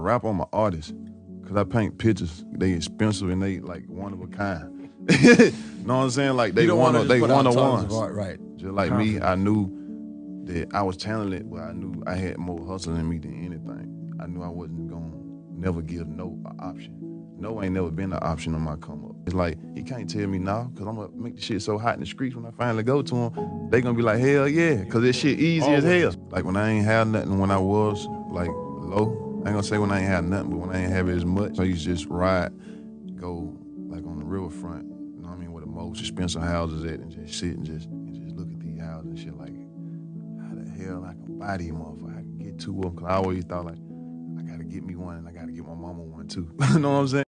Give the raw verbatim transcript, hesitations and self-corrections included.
rap, I'm an artist. Cause I paint pictures. They expensive and they like one of a kind. Know what I'm saying? Like they one of they one of ones. Art, right. Just like Confident. me, I knew that I was talented, but I knew I had more hustle in me than anything. I knew I wasn't gonna never give no an option. No ain't never been an option on my come up. It's like, he can't tell me now, cause I'm gonna make the shit so hot in the streets when I finally go to him, they gonna be like, hell yeah, cause this shit easy as hell. Like when I ain't had nothing, when I was like low, I ain't gonna say when I ain't had nothing, but when I ain't have it as much, I used to just ride, go like on the riverfront, you know what I mean, where the most expensive houses at, and just sit and just, and just look at these houses and shit like, how the hell I can buy these motherfuckers, I can get two of them, cause I always thought like, I gotta get me one and I gotta get my mama one too, you know what I'm saying?